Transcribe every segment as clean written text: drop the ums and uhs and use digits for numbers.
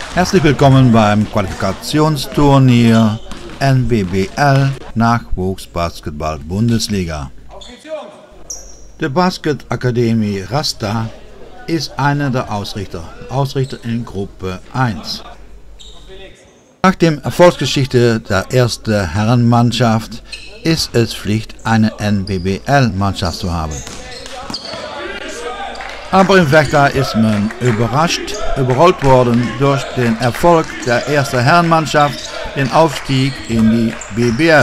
Herzlich willkommen beim Qualifikationsturnier NBBL Nachwuchsbasketball-Bundesliga. Die Basketballakademie Rasta ist einer der Ausrichter in Gruppe 1. Nach der Erfolgsgeschichte der ersten Herrenmannschaft ist es Pflicht, eine NBBL-Mannschaft zu haben. Aber im Vechta ist man überrollt worden durch den Erfolg der ersten Herrenmannschaft, den Aufstieg in die BBL.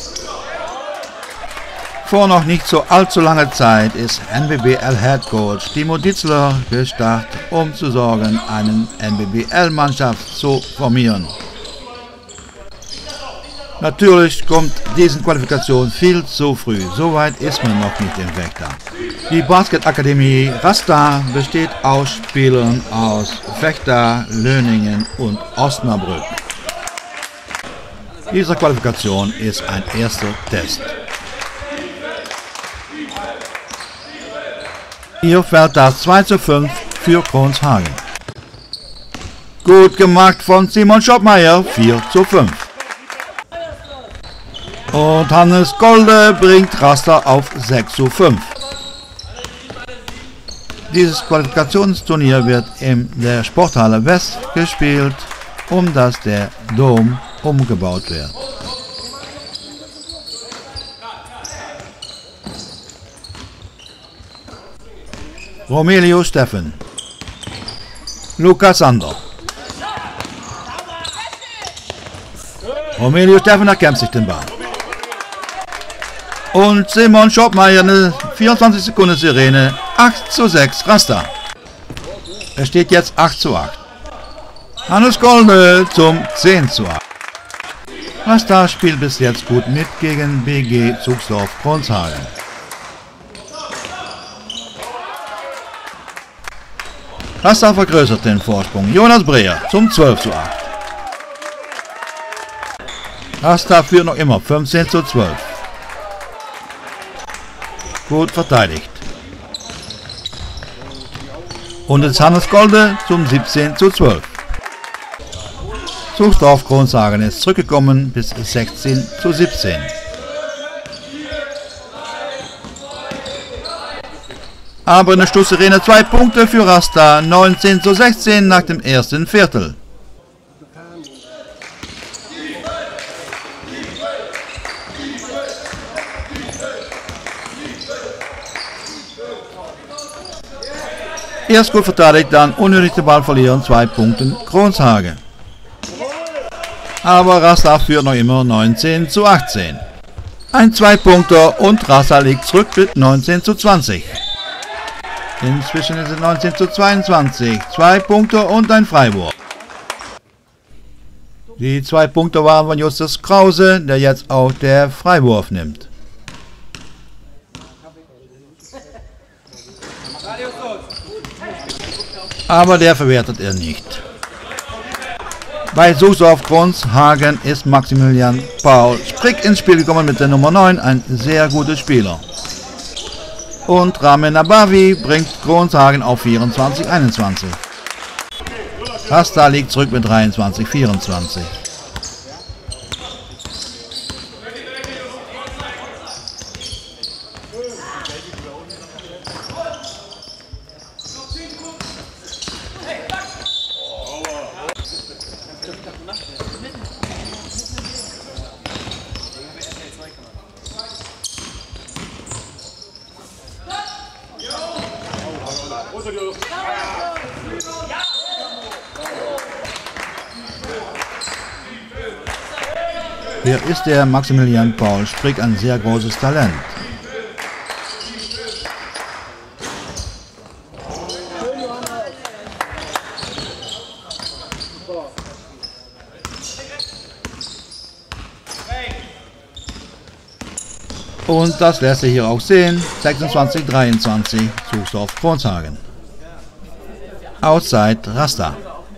Vor noch nicht so allzu langer Zeit ist NBBL-Headcoach Timo Ditzler gestartet, um zu sorgen, eine NBBL-Mannschaft zu formieren. Natürlich kommt diese Qualifikation viel zu früh, soweit ist man noch nicht im Vechta. Die Basketballakademie Rasta besteht aus Spielern aus Vechta, Löningen und Osnabrück. Diese Qualifikation ist ein erster Test. Hier fällt das 2:5 für Kronshagen. Gut gemacht von Simon Schoppmeier, 4:5. Und Hannes Golde bringt Rasta auf 6:5. Dieses Qualifikationsturnier wird in der Sporthalle West gespielt, um das der Dom umgebaut wird. Romelio Steffen, Lukas Sander. Romelio Steffen erkämpft sich den Ball. Und Simon Schoppmeier eine 24 Sekunden Sirene, 8:6 Rasta. Es steht jetzt 8:8. Hannes Golde zum 10:8. Rasta spielt bis jetzt gut mit gegen BG Zugsdorf-Kronshagen. Rasta vergrößert den Vorsprung. Jonas Breer zum 12:8. Rasta führt noch immer 15:12. Gut verteidigt. Und jetzt Hannes Golde zum 17:12. Zugsdorf-Kronshagen ist zurückgekommen bis 16:17. Aber eine Stoßsirene 2 Punkte für Rasta, 19:16 nach dem ersten Viertel. Erst gut verteidigt, dann unnötig den Ball verlieren, 2 Punkte Kronshagen. Aber Rasta führt noch immer 19:18. Ein 2-Punkter und Rasta liegt zurück mit 19:20. Inzwischen ist es 19:22. 2 Punkte und ein Freiwurf. Die 2 Punkte waren von Justus Krause, der jetzt auch der Freiwurf nimmt. Aber der verwertet er nicht. Bei Zugsdorf-Kronshagen ist Maximilian Paul Sprick ins Spiel gekommen mit der Nummer 9, ein sehr guter Spieler. Und Ramen Abavi bringt Kronshagen auf 24:21. Rasta liegt zurück mit 23:24. Hier ist der Maximilian Paul Sprick, ein sehr großes Talent. Und das lässt sich hier auch sehen, 26:23 Zugsdorf-Kronshagen. Outside Rasta.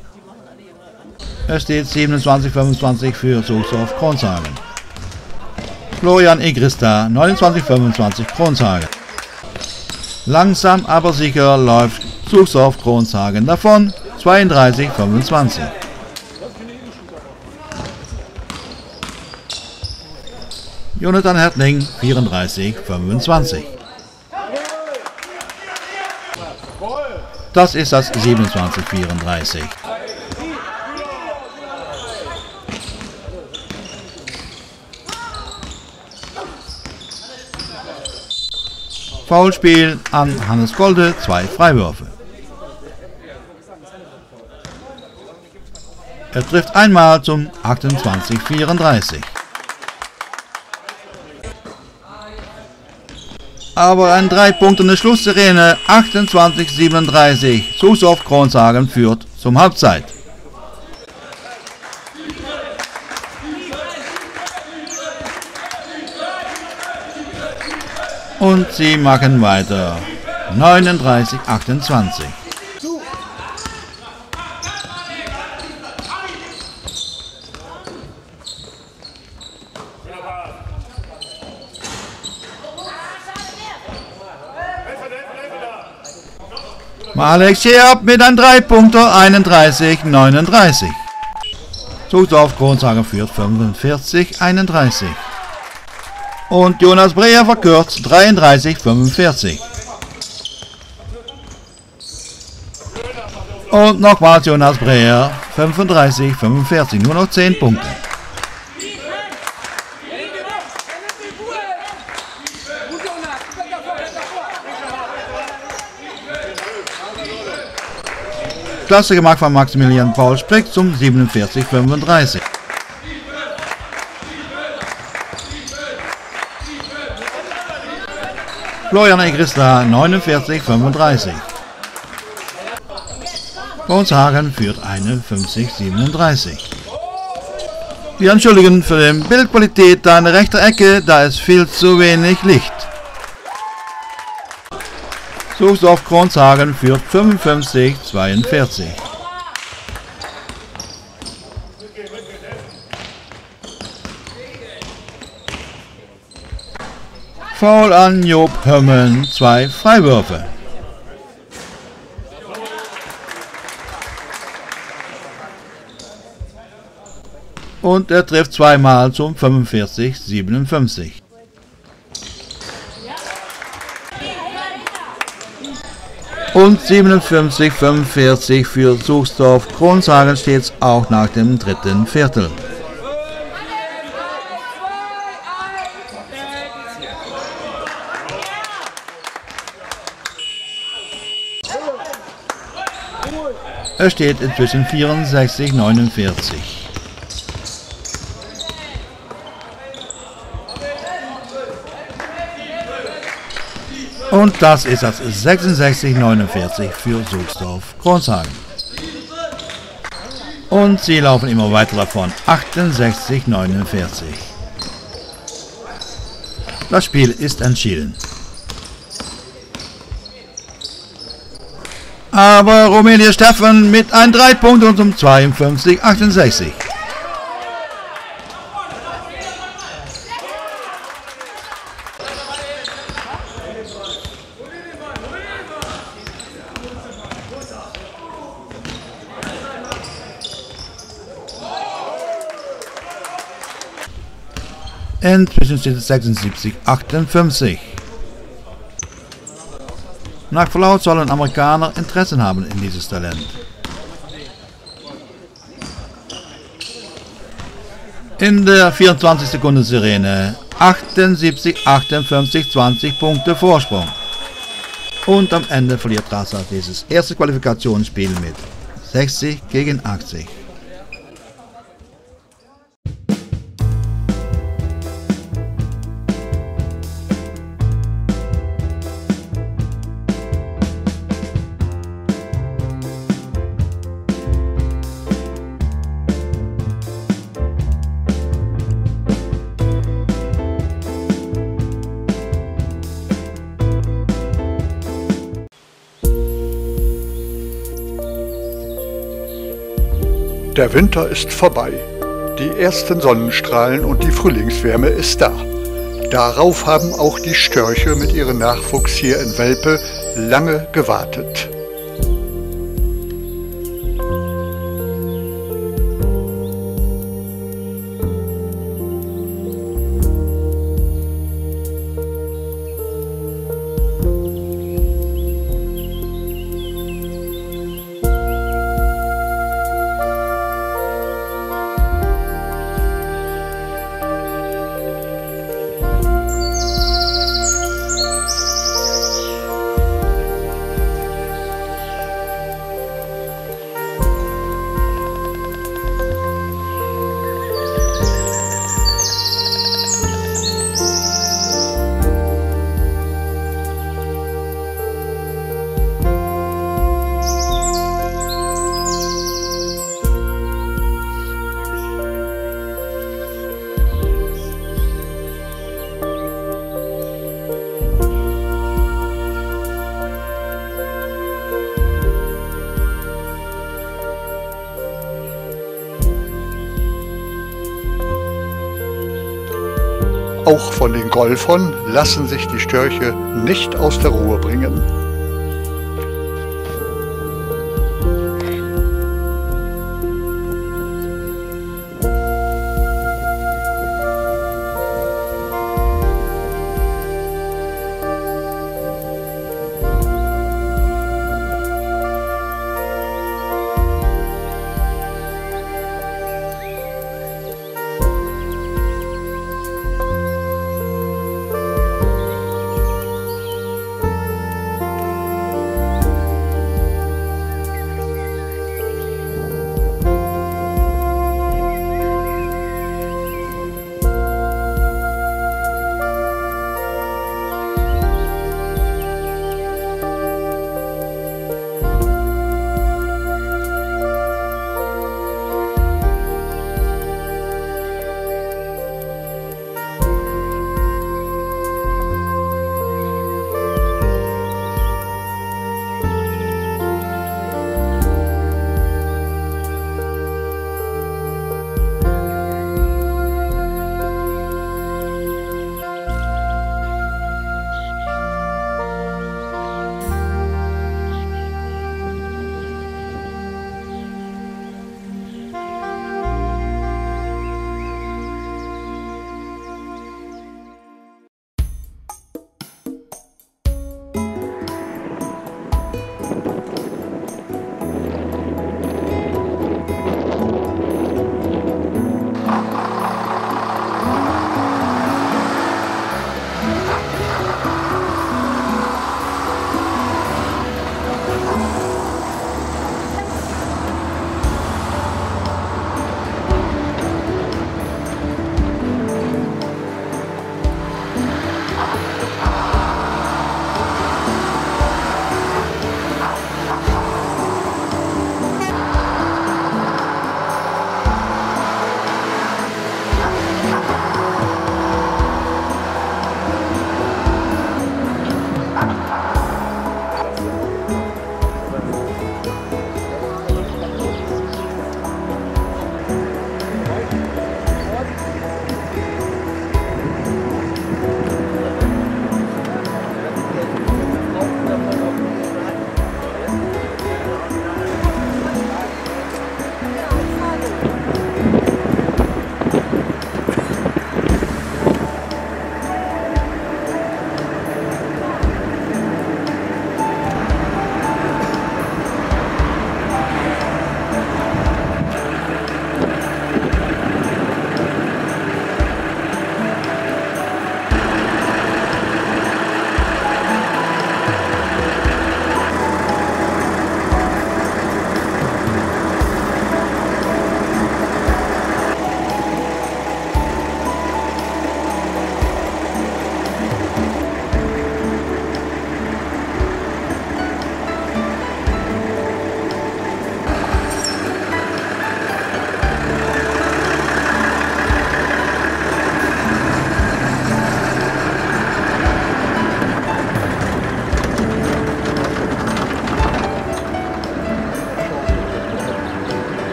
Es steht 27:25 für Zugsdorf-Kronshagen. Florian Igrista, 29:25 Kronshagen. Langsam aber sicher läuft Zugsdorf-Kronshagen davon, 32:25. Jonathan Hertling 34:25. Das ist das 27:34. Foulspiel an Hannes Golde, 2 Freiwürfe. Er trifft einmal zum 28:34. Aber ein 3-Punkt in der Schlusssirene, 28:37. Zusow Kronshagen führt zum Halbzeit. Und sie machen weiter. 39:28. Malek Scherb mit einem 3-Punkter, 31:39. Zusow Kronshagen führt 45:31. Und Jonas Breher verkürzt 33:45. Und nochmals Jonas Breher 35:45. Nur noch 10 Punkte. Klasse gemacht von Maximilian Paul Sprick zum 47:35. Florian Egrista 49:35. Kronshagen führt 51:37. Wir entschuldigen für die Bildqualität da in der rechten Ecke, da ist viel zu wenig Licht. Zusow Kronshagen führt 55:42. Foul an Job Hömmen, 2 Freiwürfe. Und er trifft zweimal zum 45:57. Und 57:45 für Zusow Kronshagen steht auch nach dem dritten Viertel. Es steht inzwischen 64:49. Und das ist das 66:49 für Zusow Kronshagen. Und sie laufen immer weiter davon. 68:49. Das Spiel ist entschieden. Aber Rumelia Steffen mit einem 3-Punkt und um 52:68. Inzwischen steht es 76:58. Nach Verlaut sollen Amerikaner Interesse haben in dieses Talent. In der 24-Sekunden-Sirene 78:58, 20 Punkte Vorsprung. Und am Ende verliert Rassa dieses erste Qualifikationsspiel mit 60:80. Der Winter ist vorbei. Die ersten Sonnenstrahlen und die Frühlingswärme ist da. Darauf haben auch die Störche mit ihrem Nachwuchs hier in Welpe lange gewartet. Auch von den Golfern lassen sich die Störche nicht aus der Ruhe bringen.